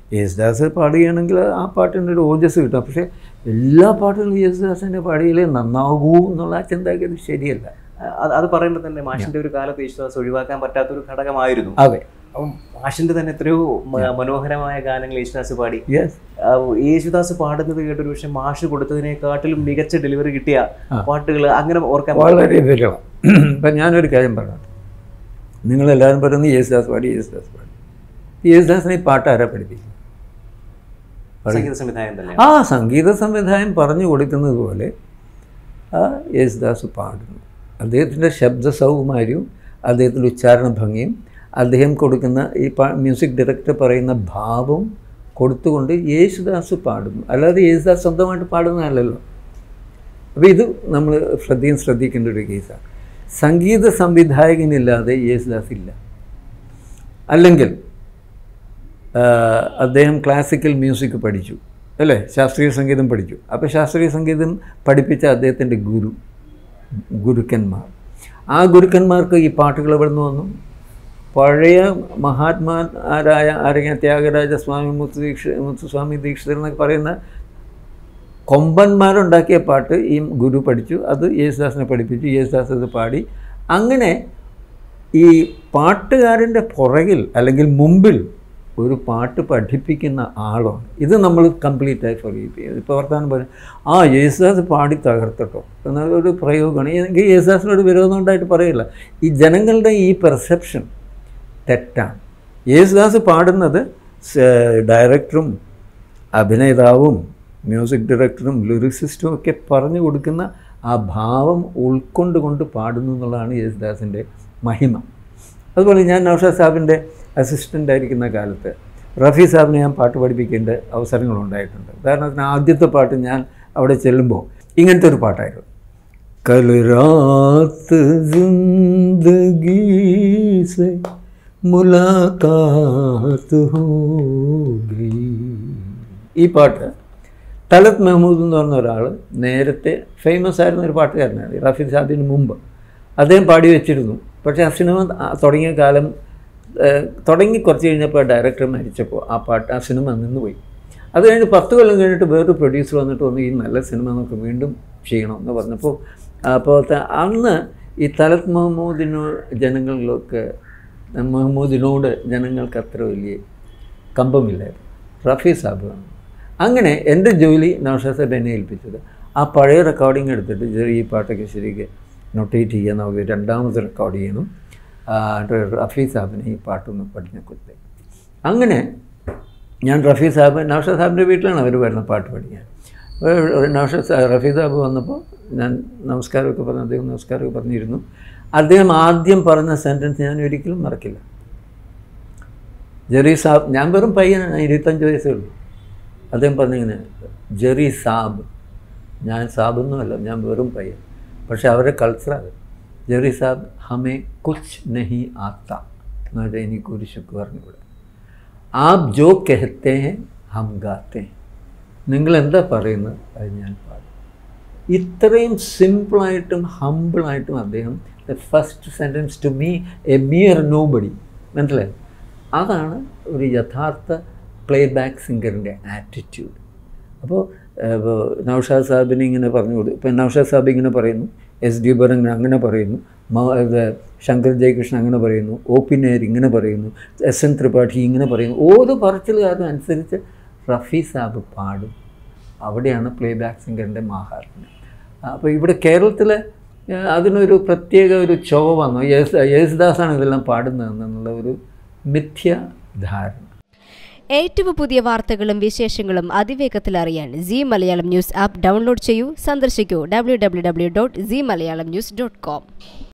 യേശുദാസ് പാടുകയാണെങ്കിൽ ആ പാട്ടിൻ്റെ ഒരു ഓജസ് കിട്ടും. പക്ഷേ എല്ലാ പാട്ടുകളും യേശുദാസിൻ്റെ പാടിയാലേ നന്നാകൂ എന്നുള്ള ആ ചിന്താഗതി ശരിയല്ല. അത് പറയുമ്പോൾ തന്നെ മാഷിൻ്റെ ഒരു കാലത്ത് യേശുദാസ് ഒഴിവാക്കാൻ പറ്റാത്തൊരു ഘടകമായിരുന്നു. അതെ. അപ്പം മാഷിൻ്റെ തന്നെ എത്രയോ മനോഹരമായ ഗാനങ്ങൾ യേശുദാസ് പാടി. യേശുദാസ് പാടുന്നത് കേട്ടൊരു പക്ഷേ മാഷ് കൊടുത്തതിനെക്കാട്ടിലും മികച്ച ഡെലിവറി കിട്ടിയ പാട്ടുകൾ അങ്ങനെ ഓർക്കാൻ വളരെ വിരളമാണ്. ഇപ്പം ഞാനൊരു കാര്യം പറയാം. നിങ്ങളെല്ലാവരും പറയുന്നത് യേശുദാസ് പാടി. യേശുദാസിനെ ഈ പാട്ട് ആരാ പഠിപ്പിക്കും? സംഗീത സംവിധായകൻ തന്നെ. ആ സംഗീത സംവിധായകൻ പറഞ്ഞു കൊടുക്കുന്നത് പോലെ യേശുദാസ് പാടുന്നു. അദ്ദേഹത്തിൻ്റെ ശബ്ദ സൗകുമാര്യവും അദ്ദേഹത്തിൻ്റെ ഉച്ചാരണ ഭംഗിയും അദ്ദേഹം കൊടുക്കുന്ന ഈ മ്യൂസിക് ഡയറക്ടർ പറയുന്ന ഭാവം കൊടുത്തുകൊണ്ട് യേശുദാസ് പാടുന്നു. അല്ലാതെ യേശുദാസ് സ്വന്തമായിട്ട് പാടുന്നതല്ലല്ലോ. അപ്പോൾ ഇത് നമ്മൾ ശ്രദ്ധിക്കേണ്ട ഒരു കേസാണ്. സംഗീത സംവിധായകനില്ലാതെ യേശുദാസ് ഇല്ല. അല്ലെങ്കിൽ അദ്ദേഹം ക്ലാസിക്കൽ മ്യൂസിക് പഠിച്ചു, അല്ലേ, ശാസ്ത്രീയ സംഗീതം പഠിച്ചു. അപ്പോൾ ശാസ്ത്രീയ സംഗീതം പഠിപ്പിച്ച അദ്ദേഹത്തിൻ്റെ ഗുരുക്കന്മാർ, ആ ഗുരുക്കന്മാർക്ക് ഈ പാട്ടുകൾ എവിടെ നിന്ന് വന്നു? പഴയ മഹാത്മാരായ ആരെങ്കിലും ത്യാഗരാജ സ്വാമി, മുത്തുസ്വാമി ദീക്ഷിതർ എന്നൊക്കെ പറയുന്ന കൊമ്പന്മാരുണ്ടാക്കിയ പാട്ട് ഈ ഗുരു പഠിച്ചു. അത് യേശുദാസിനെ പഠിപ്പിച്ചു. യേശുദാസ് അത് പാടി. അങ്ങനെ ഈ പാട്ടുകാരൻ്റെ പുറകിൽ അല്ലെങ്കിൽ മുമ്പിൽ ഒരു പാട്ട് പഠിപ്പിക്കുന്ന ആളാണ്. ഇത് നമ്മൾ കംപ്ലീറ്റായി ഫോളോ ചെയ്യും. ഇപ്പോൾ വർത്തമാനം പറയും, യേശുദാസ് പാടി തകർത്തട്ടോ എന്നൊരു പ്രയോഗമാണ്. എനിക്ക് യേശുദാസിനോട് വിരോധം ഉണ്ടായിട്ട് പറയില്ല. ഈ ജനങ്ങളുടെ ഈ പെർസെപ്ഷൻ തെറ്റാണ്. യേശുദാസ് പാടുന്നത് ഡയറക്ടറും അഭിനേതാവും മ്യൂസിക് ഡയറക്ടറും ലിറിസിസ്റ്റും ഒക്കെ പറഞ്ഞു കൊടുക്കുന്ന ആ ഭാവം ഉൾക്കൊണ്ടുകൊണ്ട് പാടുന്നു എന്നുള്ളതാണ് യേശുദാസിൻ്റെ മഹിമ. അതുപോലെ ഞാൻ നൗഷാദ് സാഹിബിൻ്റെ അസിസ്റ്റൻ്റ് ആയിരിക്കുന്ന കാലത്ത് റഫി സാഹിബിനെ ഞാൻ പാട്ട് പഠിപ്പിക്കേണ്ട അവസരങ്ങളുണ്ടായിട്ടുണ്ട്. ഉദാഹരണത്തിന് ആദ്യത്തെ പാട്ട് ഞാൻ അവിടെ ചെല്ലുമ്പോൾ ഇങ്ങനത്തെ ഒരു പാട്ടായിരുന്നു. കൽ രാത്ത് ജിന്ദഗി സെ മുലാഖാത്ത് ഹോ ഗയി. ഈ പാട്ട് തലത് മെഹ്മൂദ് എന്ന് പറഞ്ഞ ഒരാൾ നേരത്തെ ഫേമസ് ആയിരുന്ന ഒരു പാട്ടുകാരനാണ്. റഫി സാഹിബിന് മുമ്പ് അദ്ദേഹം പാടി വെച്ചിരുന്നു. പക്ഷേ ആ സിനിമ തുടങ്ങിയ കാലം തുടങ്ങി കുറച്ച് കഴിഞ്ഞപ്പോൾ ഡയറക്ടർ മരിച്ചപ്പോൾ ആ സിനിമ നിന്നുപോയി. അത് കഴിഞ്ഞ് 10 കൊല്ലം കഴിഞ്ഞിട്ട് വേറൊരു പ്രൊഡ്യൂസർ വന്നിട്ട് വന്നു, ഈ നല്ല സിനിമ നമുക്ക് വീണ്ടും ചെയ്യണമെന്ന് പറഞ്ഞപ്പോൾ അന്ന് ഈ തലത് മെഹ്മൂദിനോട് ജനങ്ങൾക്ക് അത്ര വലിയ കമ്പമില്ലായിരുന്നു. റഫി സാഹിബാണ്. അങ്ങനെ എൻ്റെ ജോലി നൗഷാദ് സാഹിബ് എന്നെ ഏൽപ്പിച്ചത് ആ പഴയ റെക്കോർഡിങ് എടുത്തിട്ട് ഈ പാട്ടൊക്കെ ശരിക്ക് നൊട്ടേറ്റ് ചെയ്യാൻ നമുക്ക് രണ്ടാമത് റെക്കോർഡ് ചെയ്യണം. റഫി സാഹിബിനെ ഈ പാട്ടൊന്ന് പഠിഞ്ഞ കൊടുത്തേ. അങ്ങനെ ഞാൻ റഫി സാഹിബിൻ്റെ വീട്ടിലാണ് അവർ വരുന്ന പാട്ട് പഠിക്കാൻ. റഫി സാഹിബ് വന്നപ്പോൾ ഞാൻ നമസ്കാരമൊക്കെ പറഞ്ഞു, അദ്ദേഹം നമസ്കാരമൊക്കെ പറഞ്ഞിരുന്നു. അദ്ദേഹം ആദ്യം പറഞ്ഞ സെൻറ്റൻസ് ഞാൻ ഒരിക്കലും മറക്കില്ല. ജെറി സാബ്, ഞാൻ വെറും പയ്യനാണ്, 25 വയസ്സേ ഉള്ളൂ. അദ്ദേഹം പറഞ്ഞിങ്ങനെ, ജെറി സാബ്, ഞാൻ സാബൊന്നുമല്ല, ഞാൻ വെറും പയ്യൻ. പക്ഷേ അവരുടെ കൾച്ചറാണ്. ജെറി സാബ് ഹമേ കുച്ച് നഹി ആത്ത എന്ന് വെച്ചാൽ എനിക്കൊരു ശുക്ക് പറഞ്ഞുകൂടെ. ആപ് ജോ കെഹത്തെ ഹെ ഹം ഗാത്തെ, നിങ്ങളെന്താ പറയുന്നത് അത് ഞാൻ പാടും. ഇത്രയും സിമ്പിളായിട്ടും ഹമ്പിളായിട്ടും അദ്ദേഹം the first sentence to me a mere nobody, മനസ്സിലായി? അതാണ് ഒരു യഥാർത്ഥ പ്ലേ ബാക്ക് സിംഗറിൻ്റെ ആറ്റിറ്റ്യൂഡ്. അപ്പോൾ നൗഷാദ് സാഹിബിനെ ഇങ്ങനെ പറഞ്ഞു കൊടുത്തു. ഇപ്പം നൗഷാദ് സാഹിബ് ഇങ്ങനെ പറയുന്നു, എസ് ഡി ബറൻ അങ്ങനെ പറയുന്നു, ശങ്കർ ജയകൃഷ്ണൻ അങ്ങനെ പറയുന്നു, ഒ പി നായർ ഇങ്ങനെ പറയുന്നു, എസ് എൻ ത്രിപാഠി ഇങ്ങനെ പറയുന്നു. ഓരോ പറച്ചിലുകാരും അനുസരിച്ച് റഫി സാഹിബ് പാടും. അവിടെയാണ് പ്ലേ ബാക്ക് സിംഗറിൻ്റെ മാഹാത്മ്യം. അപ്പോൾ ഇവിടെ കേരളത്തിൽ അതിനൊരു പ്രത്യേക ഒരു ചൊവ്വ വന്നു. യേശുദാസാണ് ഇതെല്ലാം പാടുന്നതെന്നുള്ള ഒരു മിഥ്യാധാരണ. ഏറ്റവും പുതിയ വാർത്തകളും വിശേഷങ്ങളും അതിവേഗത്തിൽ അറിയാൻ Zee Malayalam news app download ചെയ്യൂ. സന്ദർശിക്കൂ www.zeemalayalamnews.com.